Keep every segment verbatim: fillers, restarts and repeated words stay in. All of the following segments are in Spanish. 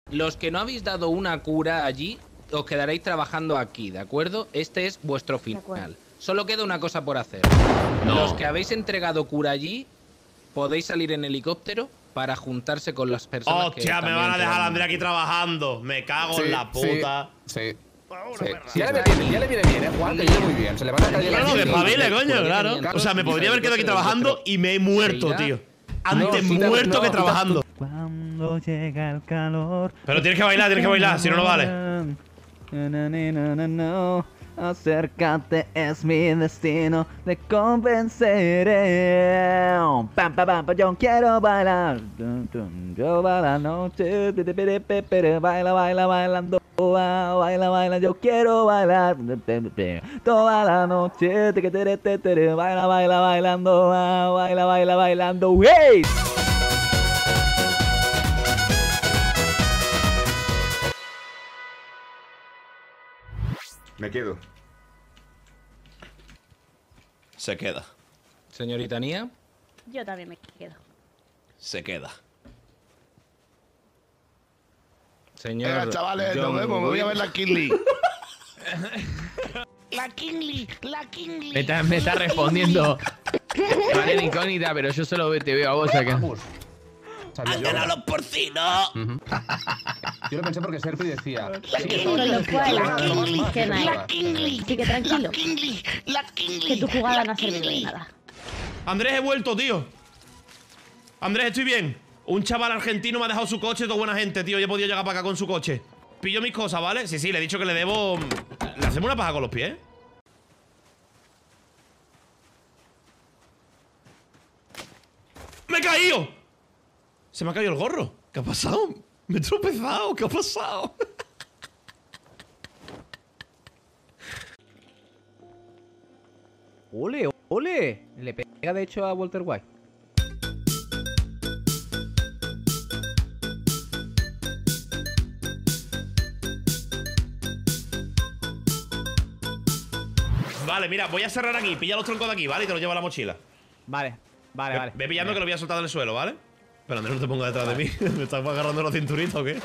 Los que no habéis dado una cura allí, os quedaréis trabajando aquí, ¿de acuerdo? Este es vuestro final. Solo queda una cosa por hacer. No. Los que habéis entregado cura allí, podéis salir en helicóptero para juntarse con las personas. Hostia, que me van a dejar a Andrea aquí trabajando. Me cago sí, en la puta. Sí, sí. Sí. Sí, ya, le viene, ya le viene bien, eh, Juan, que viene muy bien. Se le van a caer las. No, que espabile, coño, claro. O sea, me podría haber quedado aquí trabajando y me he muerto, tío. Antes no, muerto no, que trabajando. Cuando llega el calor. Pero tienes que bailar, tienes que bailar, si no, no vale. No, no, no, no, no. Acércate, es mi destino, te convenceré. Pam, pam, pam, yo quiero bailar. Yo bailo la noche, baila, baila, bailando. Baila, baila, yo quiero bailar. Toda la noche, baila, baila, bailando. Baila, baila, bailando. ¡Hey! Me quedo. Se queda. Señorita Nia. Yo también me quedo. Se queda. Señor. Venga, chavales, nos vemos. Me voy a ver la Kingly. La Kingly, la Kingly. Me está, me está respondiendo. Vale, incógnita, pero yo solo te veo a vos acá. ¡Han ganado los porcinos! Uh-huh. Yo lo pensé porque Serpi decía. Sí, con lo cual, la Kingly, que no hay. La Kingly. Así que tranquilo. La Kingly, la Kingly. Que tu jugada no ha servido de nada. Andrés, he vuelto, tío. Andrés, estoy bien. Un chaval argentino me ha dejado su coche, toda buena gente, tío. Yo he podido llegar para acá con su coche. Pillo mis cosas, ¿vale? Sí, sí, le he dicho que le debo. ¿Le hacemos una paja con los pies? ¡Me he caído! Se me ha caído el gorro. ¿Qué ha pasado? Me he tropezado. ¿Qué ha pasado? ¡Ole, ole! Le pega de hecho a Walter White. Vale, mira, voy a cerrar aquí. Pilla los troncos de aquí, ¿vale? Y te los llevo a la mochila. Vale, vale, ve, vale. Ve pillando vale. que lo voy a soltar del suelo, ¿vale? Pero Andrés, no te pongas detrás vale. de mí. ¿Me estás agarrando la cinturita o qué?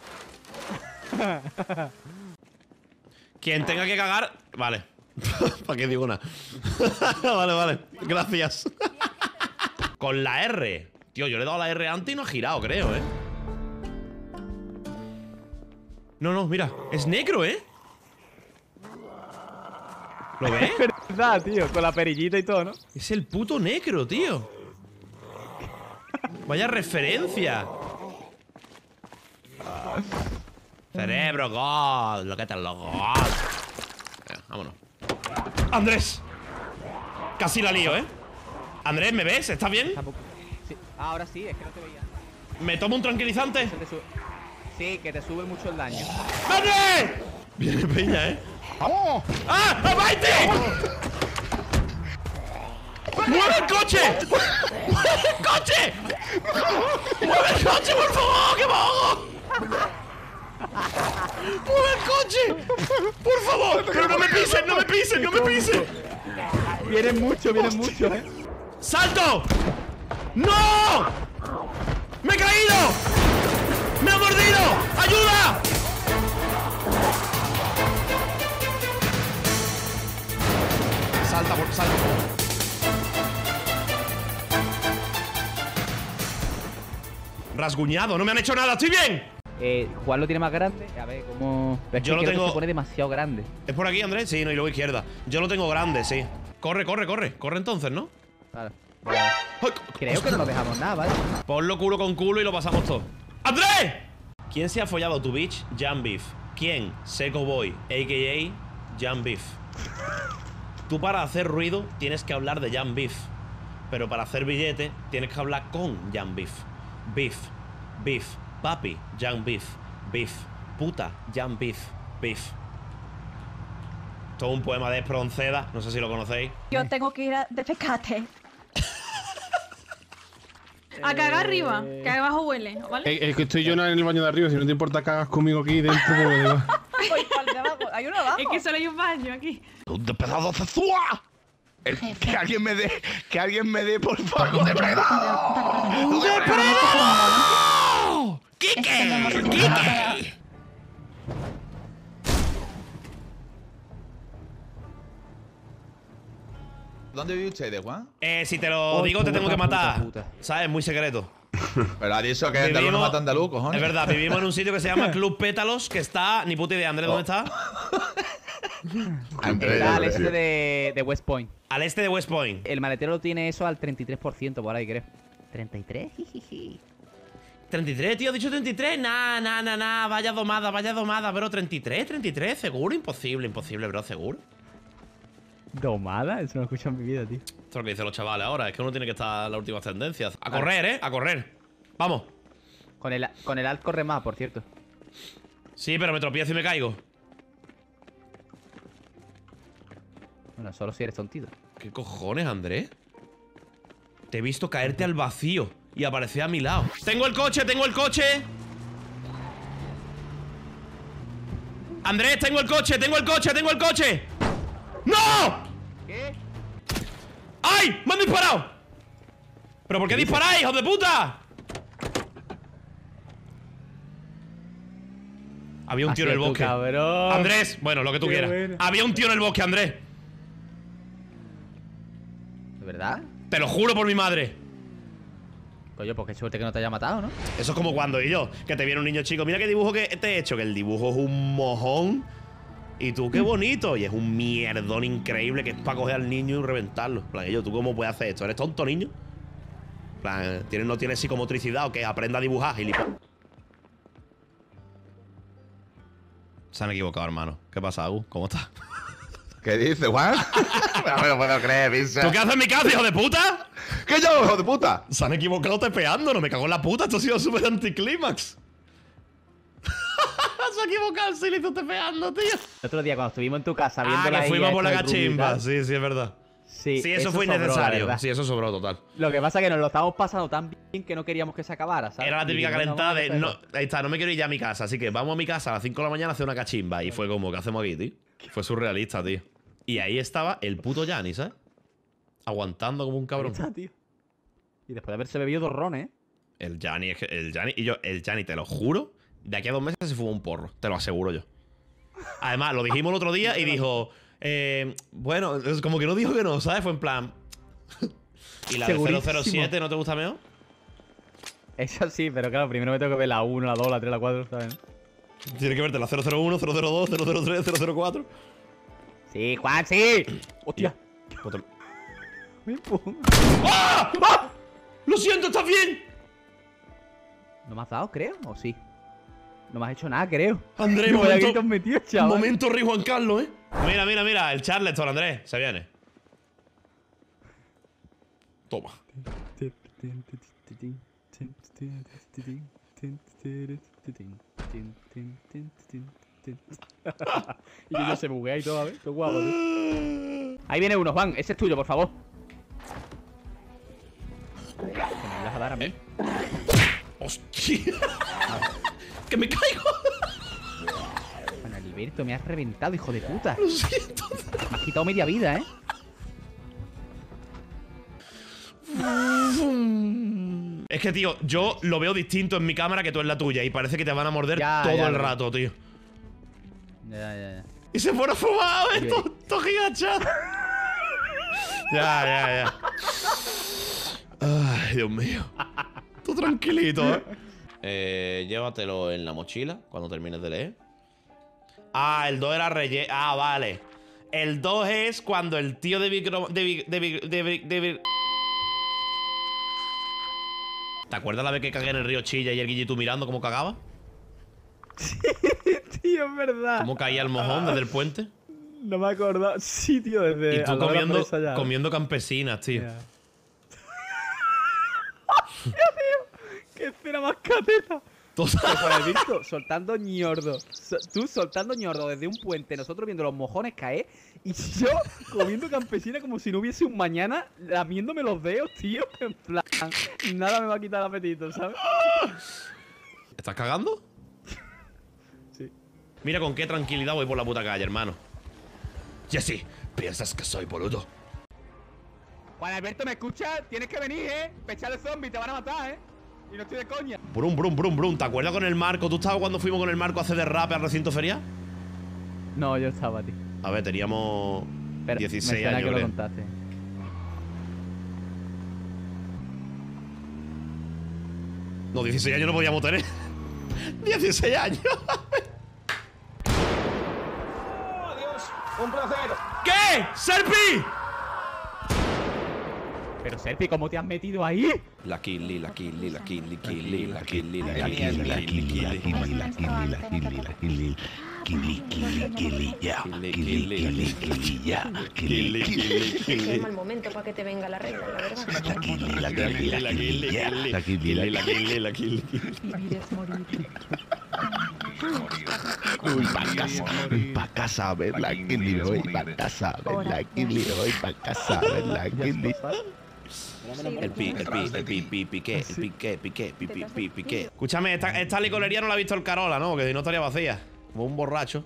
Quien tenga que cagar. Vale. ¿Para qué digo una? Vale, vale. Gracias. Con la R. Tío, yo le he dado la R antes y no ha girado, creo, ¿eh? No, no, mira. Es negro, ¿eh? ¿Lo ves? Es verdad, tío. Con la perillita y todo, ¿no? Es el puto negro, tío. Vaya referencia. Cerebro, God. Lo que te lo God. Venga, vámonos. Andrés. Casi la lío, ¿eh? Andrés, ¿me ves? ¿Estás bien? Sí. Ah, ahora sí, es que no te veía. ¿Me tomo un tranquilizante? Sí, que te sube mucho el daño. ¡Andrés! Viene peña, ¿eh? ¡Vamos! ¡Ah! ¡Abaite! ¡Mueve el coche! ¡Mueve el coche! ¡Mueve el coche, por favor! ¡Que me ahogo! ¡Mueve el coche! ¡Por favor! ¡Pero no me pisen! ¡No me pisen! ¡No me pisen! Vienen mucho, vienen mucho, ¿eh? ¡Salto! ¡No! ¡Me he caído! ¡Me ha mordido! ¡Ayuda! Salta, por salta. Rasguñado, no me han hecho nada, estoy bien. Eh, Juan lo tiene más grande. A ver, cómo. Es Yo que lo tengo. Que se pone demasiado grande. ¿Es por aquí, Andrés? Sí, no, y luego izquierda. Yo lo tengo grande, sí. Corre, corre, corre. Corre entonces, ¿no? Vale. Vale. Creo que no nos dejamos nada, ¿vale? Ponlo culo con culo y lo pasamos todo. ¡Andrés! ¿Quién se ha follado tu bitch? Jam Beef. ¿Quién? Seco Boy, a k a. Jam Beef. Tú para hacer ruido tienes que hablar de Jam Beef. Pero para hacer billete tienes que hablar con Jam Beef. Beef. Beef. Papi. Jam Beef. Beef. Puta. Jam Beef. Beef. Todo un poema de Espronceda. No sé si lo conocéis. Yo tengo que ir a defecate. A cagar arriba, que abajo huele, ¿vale? Es, es que estoy yo en el baño de arriba, si no te importa cagas conmigo aquí dentro, pues Hay uno abajo. Es que solo hay un baño aquí. ¡Un pesado cezúa! Que alguien me dé, que alguien me dé, por favor. ¡Un depredador! ¡Un depredador! ¡Kike! ¡Kike! ¿Dónde vive usted, Juan? Eh, si te lo Oh, digo, te puta, tengo que puta, matar. puta. ¿Sabes? Muy secreto. Pero ha dicho que andaluz no mata andaluz, cojones. Es verdad, vivimos en un sitio que se llama Club Pétalos, que está. Ni puta idea, Andrés, ¿dónde está? Andrés, Está al Andrés. este de, de West Point. Al este de West Point. El maletero lo tiene eso al treinta y tres por ciento por ahí, creo. ¿treinta y tres? Jijiji. ¿treinta y tres, tío? ¿Has dicho treinta y tres? Nah, nah, nah, nah. Vaya domada, vaya domada, bro. ¿treinta y tres? ¿treinta y tres? ¿Seguro? Imposible, imposible, bro. ¿Seguro? ¿Domada? Eso no lo he escuchado en mi vida, tío. Esto es lo que dicen los chavales ahora. Es que uno tiene que estar en las últimas tendencias. A correr, ¿eh? A correr. Vamos. Con el, con el alt corre más, por cierto. Sí, pero me tropiezo y me caigo. Bueno, solo si eres tontito. ¿Qué cojones, Andrés? Te he visto caerte al vacío y aparecer a mi lado. ¡Tengo el coche! ¡Tengo el coche! Andrés, tengo el coche, tengo el coche, tengo el coche. ¡No! ¿Qué? ¡Ay! ¡Me han disparado! ¿Pero por qué disparáis, hijos de puta? Había un tío en el bosque. Cabrón. Andrés, bueno, lo que tú Qué quieras. bueno. Había un tío en el bosque, Andrés. ¿De verdad? Te lo juro por mi madre. Coño, pues qué suerte que no te haya matado, ¿no? Eso es como cuando y yo, que te viene un niño chico. Mira qué dibujo que te he hecho, que el dibujo es un mojón. Y tú, qué bonito. Y es un mierdón increíble que es para coger al niño y reventarlo. En plan, yo, ¿tú cómo puedes hacer esto? ¿Eres tonto, niño? En plan, ¿tienes, no tienes psicomotricidad o qué? Aprenda a dibujar, gilipollas. Se han equivocado, hermano. ¿Qué pasa, Agus? ¿Cómo estás? ¿Qué dice, Juan? No me lo puedo creer, Pizza. ¿Tú qué haces en mi casa, hijo de puta? ¿Qué yo, hijo de puta? Se han equivocado tepeando, no me cago en la puta. Esto ha sido súper anticlímax. Se ha equivocado el Silly tepeando, tío. El otro día cuando estuvimos en tu casa viendo Ah, la que fuimos I A por la esta del Ruby y cachimba. tal. Sí, sí, es verdad. Sí, Sí, eso, fue sobró, la innecesario. verdad. Sí, eso sobró total. Lo que pasa es que nos lo estábamos pasando tan bien que no queríamos que se acabara, ¿sabes? Era la típica Y dijimos, calentada no, de. vamos a No, hacerlo. ahí está, no me quiero ir ya a mi casa. Así que vamos a mi casa a las cinco de la mañana a hacer una cachimba. Y fue como, ¿qué hacemos aquí, tío? Fue surrealista, tío. Y ahí estaba el puto Yanni, ¿sabes? Aguantando como un Ahí cabrón. está, tío. Y después de haberse bebido dos rones, ¿eh? El Yanni, es que el Yanni. Y yo, el Yanni, te lo juro, de aquí a dos meses se fumó un porro. Te lo aseguro yo. Además, lo dijimos el otro día y dijo. Eh, bueno, es como que no dijo que no, ¿sabes? Fue en plan. ¿Y la de cero cero siete no te gusta mejor? Eso sí, pero claro, primero me tengo que ver la uno, la dos, la tres, la cuatro, ¿sabes? Tienes que verte la cero cero uno, cero cero dos, cero cero tres, cero cero cuatro. Sí, Juan, sí. Hostia. Otro- Me pongo. ¡Ah! ¡Ah! ¡Lo siento, estás bien! ¿No me has dado, creo? ¿O sí? No me has hecho nada, creo. Andrés, No, vaya momento, gritos metidos, chaval. momento Rey Juan Carlos, ¿eh? Mira, mira, mira, el Charleston, Andrés, se viene. Toma. Y que yo se buguea y todo, a ver, todo guapo, tío. Ahí viene uno, Juan, ese es tuyo, por favor. ¿Que me vas a dar a mí? ¡Hostia! ¡Que me caigo! Bueno, Alberto, me has reventado, hijo de puta. Lo siento. Me has quitado media vida, ¿eh? Es que, tío, yo lo veo distinto en mi cámara que tú en la tuya. Y parece que te van a morder Ya, todo ya, el lo veo. rato, tío. Ya, ya, ya. Y se fueron fumados, Oye. esto, esto gigacha. Ya, ya, ya. Ay, Dios mío. Tú tranquilito, ¿eh? Eh, llévatelo en la mochila cuando termines de leer. Ah, el dos era relleno. Ah, vale. El dos es cuando el tío de Vicro... De, Vic- de, Vic- de, Vic- de, Vic- ¿Te acuerdas la vez que cagué en el río Chilla y el Guillito mirando cómo cagaba? Tío, es verdad. ¿Cómo caía el mojón desde el puente? No me he acordado. Sí, tío, desde. Y tú al lado de la comiendo, presa ya. comiendo campesinas, tío. Ya. ¡Qué escena más cateta! Tú Que por el visto, soltando ñordo. So- tú soltando ñordo desde un puente, nosotros viendo los mojones caer. Y yo comiendo campesina como si no hubiese un mañana, lamiéndome los dedos, tío. En plan, nada me va a quitar el apetito, ¿sabes? ¿Estás cagando? Sí. Mira con qué tranquilidad voy por la puta calle, hermano. Jesse, ¿piensas que soy boludo? Juan Alberto, ¿me escuchas? Tienes que venir, ¿eh? Pechar el zombie, te van a matar, ¿eh? Y no estoy de coña. Brum, brum, brum, brum. ¿Te acuerdas con el Marco? ¿Tú estabas cuando fuimos con el Marco a hacer derrape al recinto feria? No, yo estaba, tío. A ver, teníamos Pero dieciséis me suena años, que lo creo. contaste. No, dieciséis años no podíamos tener. dieciséis años. Adiós, un placer. ¿Qué? ¡Serpi! Pero Serpi, ¿cómo te has metido ahí? La Killy, la Killy, la Killy, Killy, la Killy, la La Killy, la Killy, la Killy, la Killy, la Killy, la Killy. Killy, Killy, Killy, ya. Killy, Killy, Killy, ya. Killy, Killy, Killy. Es mal momento para que te venga la regla, la verdad. La Killy, la Killy, la Killy, ya. La Killy, la Killy, la Killy. Voy pa' casa, voy pa' casa a ver la Killy, voy pa' casa a ver la Killy, voy pa' casa a ver la Killy. El pi, el pi, el pi, pi, piqué, el piqué, piqué, pi, pi, pi, piqué. Escúchame, esta, esta licorería no la ha visto el Carola, ¿no? Que si no estaría vacía. Como un borracho.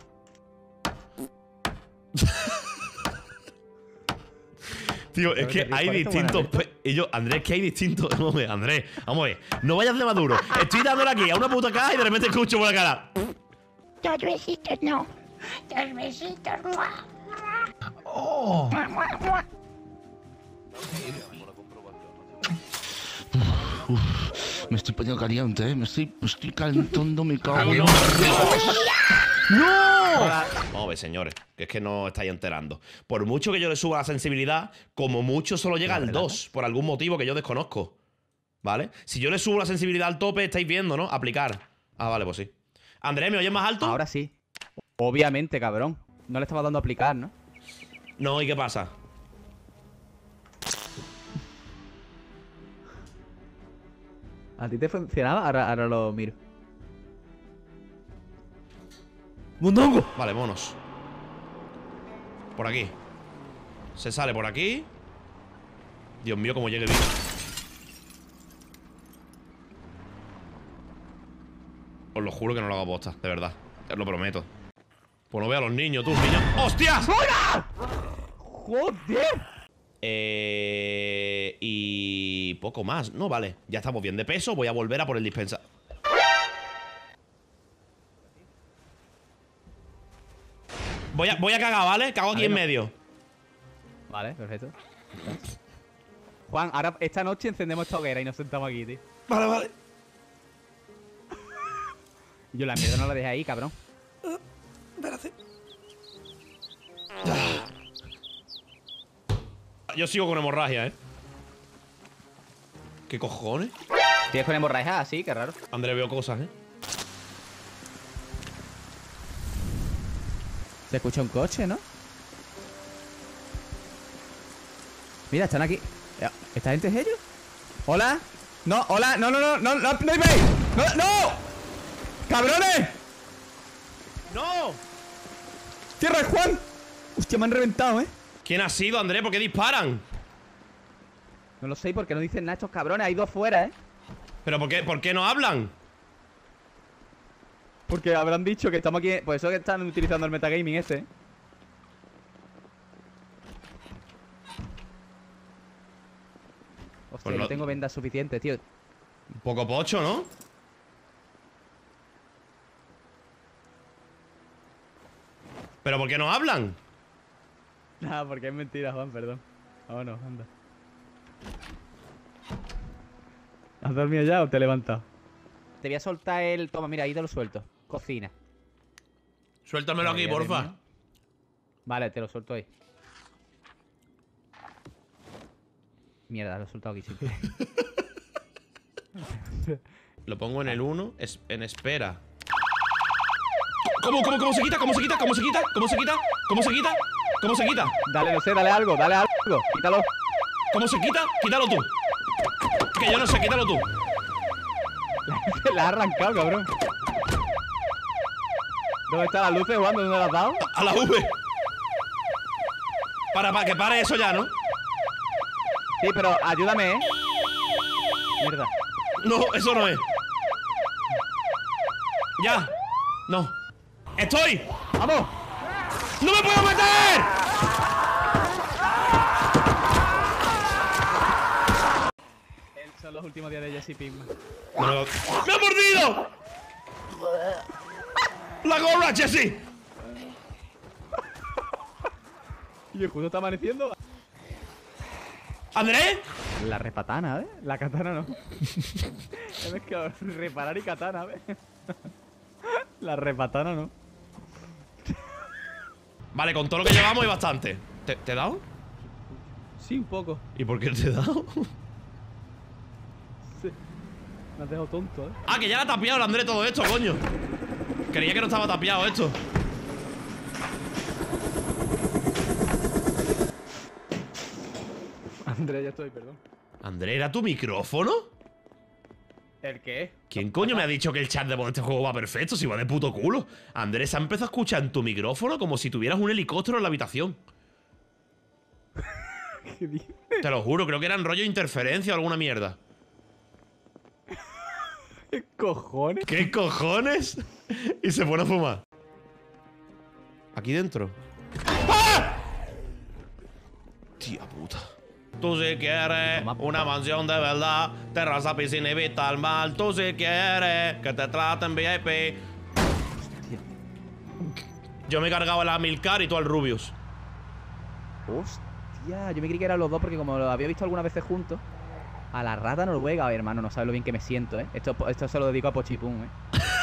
Tío, es que hay distintos. Y yo, Andrés, que hay distintos. Vamos a ver, Andrés, vamos a ver. No vayas de maduro. Estoy dándole aquí a una puta caja y de repente escucho por la cara. Dos besitos, no. Dos besitos. Oh. Uf, me estoy poniendo caliente, ¿eh? Me estoy, me estoy calentando, me cago en... ¡No! Vamos a ver, señores, que es que no estáis enterando. Por mucho que yo le suba la sensibilidad, como mucho solo llega al dos, por algún motivo que yo desconozco. ¿Vale? Si yo le subo la sensibilidad al tope, estáis viendo, ¿no? Aplicar. Ah, vale, pues sí. Andrés, ¿me oyes más alto? Ahora sí. Obviamente, cabrón. No le estaba dando a aplicar, ¿no? No, ¿y qué pasa? ¿A ti te funcionaba? Ahora, ahora lo miro. ¡Mundongo! Vale, vámonos. Por aquí. Se sale por aquí. Dios mío, cómo llegue bien. Os lo juro que no lo hago posta, de verdad. Os lo prometo. Pues no veo a los niños, tú, niños. ¡Hostias! ¡Joder! Eh, y poco más. No, vale. Ya estamos bien de peso. Voy a volver a por el dispensa. Voy a, voy a cagar, ¿vale? Cago aquí en medio. Vale, perfecto. Juan, ahora esta noche encendemos esta hoguera y nos sentamos aquí, tío. Vale, vale. Yo la mierda no la dejé ahí, cabrón. Espérate. Yo sigo con hemorragia, ¿eh? ¿Qué cojones? ¿Tienes con hemorragia así? Qué raro. André, veo cosas, ¿eh? Se escucha un coche, ¿no? Mira, están aquí. ¿Esta gente es ellos? ¿Hola? No, hola, no, no, no, no, no, no hay break. ¡No, no! ¡Cabrones! ¡No! ¡Cierra, Juan! Hostia, me han reventado, ¿eh? ¿Quién ha sido, André? ¿Por qué disparan? No lo sé, porque no dicen nada estos cabrones. Hay dos fuera, ¿eh? ¿Pero por qué, por qué no hablan? Porque habrán dicho que estamos aquí. Por eso que están utilizando el metagaming ese, ¿eh? Hostia, Pues no- yo tengo vendas suficientes, tío. Un poco pocho, ¿no? ¿Pero por qué no hablan? Ah, porque es mentira, Juan, perdón. Vámonos, anda. ¿Has dormido ya o te he levantado? Te voy a soltar el... Toma, mira, ahí te lo suelto. Cocina. Suéltamelo aquí, Vale, porfa. bien, ¿no? Vale, te lo suelto ahí. Mierda, lo he soltado aquí, sí. Lo pongo en el uno, es, en espera. ¿Cómo, cómo, cómo se quita? ¿Cómo se quita? ¿Cómo se quita? ¿Cómo se quita? ¿Cómo se quita? ¿Cómo se quita? Dale, no sé, dale algo, dale algo. Quítalo. ¿Cómo se quita? Quítalo tú. Que yo no sé, quítalo tú. La has arrancado, cabrón. ¿Dónde están las luces, Juan? ¿Dónde las has dado? A la V. Para, para, que pare eso ya, ¿no? Sí, pero ayúdame, ¿eh? Mierda. No, eso no es. Ya. No. ¡Estoy! ¡Vamos! ¡No me puedo meter! Son los últimos días de Jesse Pinkman. No, no. ¡Me ha mordido! ¡La gorra, Jesse! Y el justo está amaneciendo. ¿Andrés? La repatana, ¿eh? La katana no. Es que reparar y katana, ¿ves? La repatana no. Vale, con todo lo que llevamos hay bastante. ¿Te, ¿te he dado? Sí, un poco. ¿Y por qué te he dado? Sí. Me has dejado tonto, ¿eh? Ah, que ya la ha tapiado el Andrés todo esto, coño. Creía que no estaba tapiado esto. Andrés, ya estoy, perdón. Andrés, ¿era tu micrófono? ¿El qué? ¿Quién coño me ha dicho que el chat de este juego va perfecto? Si va de puto culo. Andrés ha empezado a escuchar en tu micrófono como si tuvieras un helicóptero en la habitación. ¿Qué dices? Te lo juro, creo que eran rollo interferencia o alguna mierda. ¿Qué cojones? ¿Qué cojones? Y se pone a fumar. Aquí dentro. ¡Ah! Tía puta. Tú si quieres una mansión de verdad, terraza, piscina y vista al mar. Tú si quieres que te traten V I P. Yo me he cargado el Amilcar y tú al Rubius. Hostia, yo me creí que eran los dos porque como lo había visto algunas veces juntos. A la rata noruega, oye, hermano, no sabes lo bien que me siento, ¿eh? Esto, esto se lo dedico a Pochipum, ¿eh?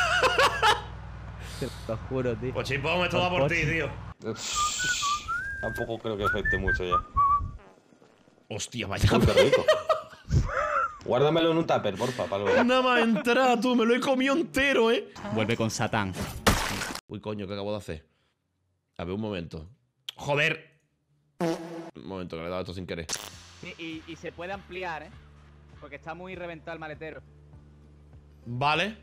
Te lo juro, tío. Pochipum, esto va por ti, tío. Tampoco creo que afecte mucho ya. Hostia, vaya. Uy, qué rico. Guárdamelo en un tupper, porfa, para luego. Nada más entrar, tú, me lo he comido entero, ¿eh? Vuelve con Satán. Uy, coño, ¿qué acabo de hacer? A ver, un momento. ¡Joder! Un momento, que le he dado esto sin querer. Y, y, y se puede ampliar, ¿eh? Porque está muy reventado el maletero. Vale.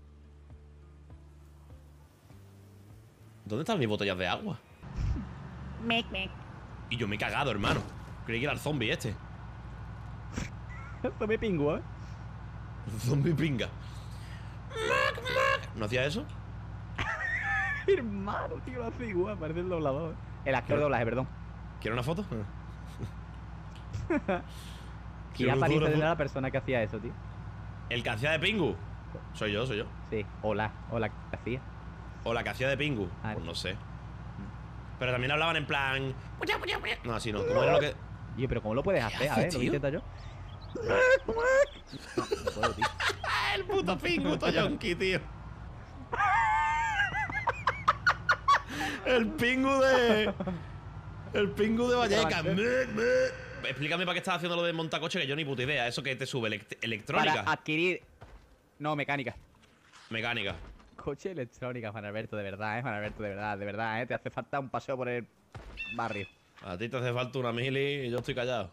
¿Dónde están mis botellas de agua? Mec, mec. Y yo me he cagado, hermano. Creí que era el zombie este. Zombie pingo, ¿eh? Zombie pinga. ¿No hacía eso? Hermano, tío, lo hace igual. Parece el doblador. El actor de doblaje, perdón. ¿Quieres una foto? ¿Quién aparece de la persona que hacía eso, tío? ¿El que hacía de Pingu? Soy yo, soy yo. Sí, hola, hola, ¿qué hacía? ¿O la que hacía de Pingu? Ah, pues no sé. Pero también hablaban en plan... No, así no. ¿Cómo era lo que...? Oye, pero ¿cómo lo puedes hacer? A ver, lo intento yo. No, no puedo, tío. El puto Pingu, Toyonki, tío. El Pingu de... El Pingu de Vallecas. Explícame para qué estás haciendo lo de montacoche, que yo ni puta idea. Eso que te sube, elect electrónica. Para adquirir... No, mecánica. Mecánica. Coche electrónica, Juan Alberto, de verdad, eh, Juan Alberto, de verdad, de verdad, eh. Te hace falta un paseo por el barrio. A ti te hace falta una mili y yo estoy callado.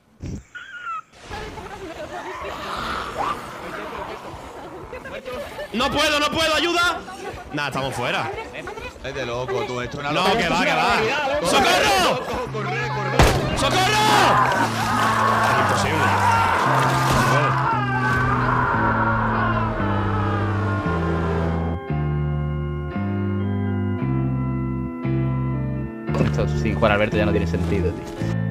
¡No puedo, no puedo! ¡Ayuda! Nah, estamos fuera. Es de loco, tú. Esto es una No, locura. que va, que va. ¡Socorro! ¡Corre, corre! ¡Socorro! Imposible. Esto sin Juan Alberto ya no tiene sentido, tío.